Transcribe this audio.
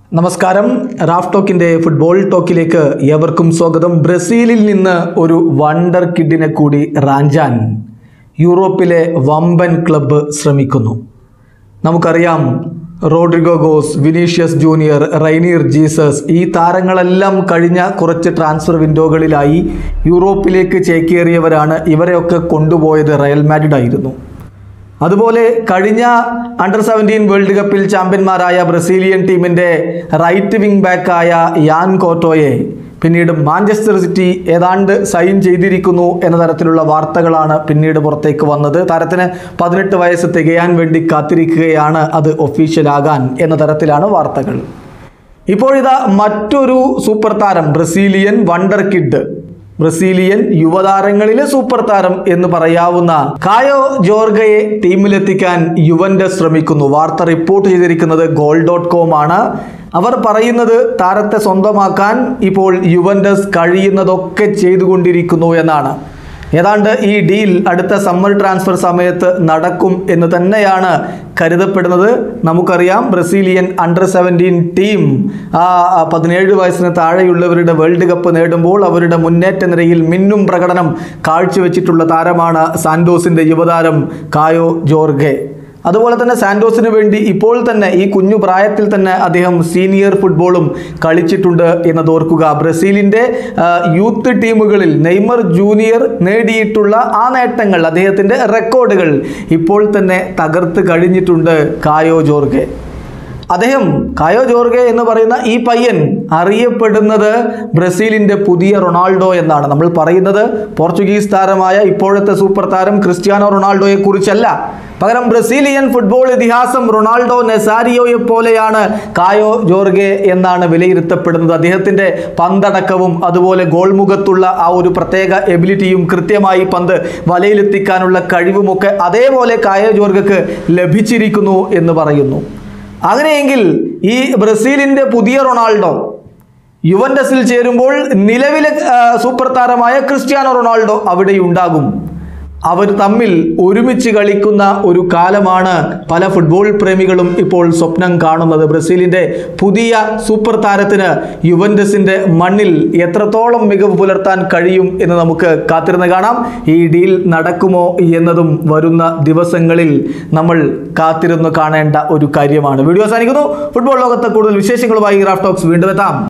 നമസ്കാരം. Raf ടോക്കിൻ്റെ football ടോക്കിലേക്ക് ഏവർക്കും സ്വാഗതം. ബ്രസീലിൽ നിന്ന് ഒരു വണ്ടർ കിഡിനെ കൂടി റാഞ്ചാൻ യൂറോപ്പിലെ വമ്പൻ ക്ലബ്ബ് ശ്രമിക്കുന്നു. നമുക്കറിയാം, Rodrygo Goes, Vinicius Junior, Reinier Jesus ഈ താരങ്ങളെല്ലാം കഴിഞ്ഞ കുറച്ച് ട്രാൻസ്ഫർ വിൻഡോകളിലായി യൂറോപ്പിലേക്ക് ചേക്കേറിയവരാണ്. ഇവരെയൊക്കെ കൊണ്ടുപോയത് റയൽ മാഡ്രിഡ് ആയിരുന്നു. അതുപോലെ കഴിഞ്ഞ അണ്ടർ 17 വേൾഡ് കപ്പിൽ ചാമ്പ്യന്മാരായ ബ്രസീലിയൻ ടീമിൻ്റെ റൈറ്റ് വിങ് ബാക്കായ യാൻ കോർട്ടോയെ പിന്നീട് മാഞ്ചസ്റ്റർ സിറ്റി ഏതാണ്ട് സൈൻ ചെയ്തിരിക്കുന്നു എന്ന തരത്തിലുള്ള വാർത്തകളാണ് പിന്നീട് പുറത്തേക്ക് വന്നത്. താരത്തിന് 18 വയസ്സ് തികയാൻ വേണ്ടി കാത്തിരിക്കുകയാണ്, അത് ഒഫീഷ്യലാകാൻ എന്ന തരത്തിലാണ് വാർത്തകൾ. ഇപ്പോഴിതാ മറ്റൊരു സൂപ്പർ താരം, ബ്രസീലിയൻ വണ്ടർ കിഡ്, ബ്രസീലിയൻ യുവതാരങ്ങളിലെ സൂപ്പർ താരം എന്ന് പറയാവുന്ന കായോ ജോർഗയെ ടീമിലെത്തിക്കാൻ യുവന്റസ് ശ്രമിക്കുന്നു. വാർത്ത റിപ്പോർട്ട് ചെയ്തിരിക്കുന്നത് goal.com ആണ്. അവർ പറയുന്നത് താരത്തെ സ്വന്തമാക്കാൻ ഇപ്പോൾ യുവന്റസ് കഴിയുന്നതൊക്കെ ചെയ്തുകൊണ്ടിരിക്കുന്നു എന്നാണ്. ഏതാണ്ട് ഈ ഡീൽ അടുത്ത സമ്മർ ട്രാൻസ്ഫർ സമയത്ത് നടക്കും എന്ന് തന്നെയാണ് കരുതപ്പെടുന്നത്. നമുക്കറിയാം, ബ്രസീലിയൻ അണ്ടർ 17 ടീം 17 വയസ്സിന് താഴെയുള്ളവരുടെ വേൾഡ് കപ്പ് നേടുമ്പോൾ അവരുടെ മുന്നേറ്റ നിരയിൽ മിന്നും പ്രകടനം കാഴ്ചവെച്ചിട്ടുള്ള താരമാണ് സാന്റോസിൻ്റെ യുവതാരം കായോ ജോർഗെ. അതുപോലെ തന്നെ സാന്റോസിന് വേണ്ടി ഇപ്പോൾ തന്നെ ഈ കുഞ്ഞു പ്രായത്തിൽ തന്നെ അദ്ദേഹം സീനിയർ ഫുട്ബോളും കളിച്ചിട്ടുണ്ട് എന്നത് ഓർക്കുക. ബ്രസീലിൻ്റെ യൂത്ത് ടീമുകളിൽ നെയ്മർ ജൂനിയർ നേടിയിട്ടുള്ള ആ നേട്ടങ്ങൾ, അദ്ദേഹത്തിൻ്റെ റെക്കോർഡുകൾ ഇപ്പോൾ തന്നെ തകർത്ത് കഴിഞ്ഞിട്ടുണ്ട് കായോ ജോർഗെ. കായോ ജോർഗെ എന്ന് പറയുന്ന ഈ പയ്യൻ അറിയപ്പെടുന്നത് ബ്രസീലിൻ്റെ പുതിയ റൊണാൾഡോ എന്നാണ്. നമ്മൾ പറയുന്നത് പോർച്ചുഗീസ് താരമായ ഇപ്പോഴത്തെ സൂപ്പർ താരം ക്രിസ്ത്യാനോ റൊണാൾഡോയെ കുറിച്ചല്ല, പകരം ബ്രസീലിയൻ ഫുട്ബോൾ ഇതിഹാസം റൊണാൾഡോ നെസാരിയോയെ പോലെയാണ് കായോ ജോർഗെ എന്നാണ് വിലയിരുത്തപ്പെടുന്നത്. അദ്ദേഹത്തിൻ്റെ പന്തടക്കവും അതുപോലെ ഗോൾ മുഖത്തുള്ള ആ ഒരു പ്രത്യേക എബിലിറ്റിയും കൃത്യമായി പന്ത് വലയിലെത്തിക്കാനുള്ള കഴിവുമൊക്കെ അതേപോലെ കായോ ജോർഗക്ക് ലഭിച്ചിരിക്കുന്നു എന്ന് പറയുന്നു. അങ്ങനെയെങ്കിൽ ഈ ബ്രസീലിൻ്റെ പുതിയ റൊണാൾഡോ യുവന്റസിൽ ചേരുമ്പോൾ നിലവിലെ സൂപ്പർ താരമായ ക്രിസ്ത്യാനോ റൊണാൾഡോ അവിടെയുണ്ടാകും. അവർ തമ്മിൽ ഒരുമിച്ച് കളിക്കുന്ന ഒരു കാലമാണ് പല ഫുട്ബോൾ പ്രേമികളും ഇപ്പോൾ സ്വപ്നം കാണുന്നത്. ബ്രസീലിൻ്റെ പുതിയ സൂപ്പർ താരത്തിന് യുവന്റസിൻ്റെ മണ്ണിൽ എത്രത്തോളം മികവ് പുലർത്താൻ കഴിയും എന്ന് നമുക്ക് കാത്തിരുന്ന് കാണാം. ഈ ഡീൽ നടക്കുമോ എന്നതും വരുന്ന ദിവസങ്ങളിൽ നമ്മൾ കാത്തിരുന്ന് കാണേണ്ട ഒരു കാര്യമാണ്. വീഡിയോ അവസാനിക്കുന്നു. ഫുട്ബോൾ ലോകത്തെ കൂടുതൽ വിശേഷങ്ങളുമായി റാഫ് ടോക്സ് വീണ്ടും എത്താം.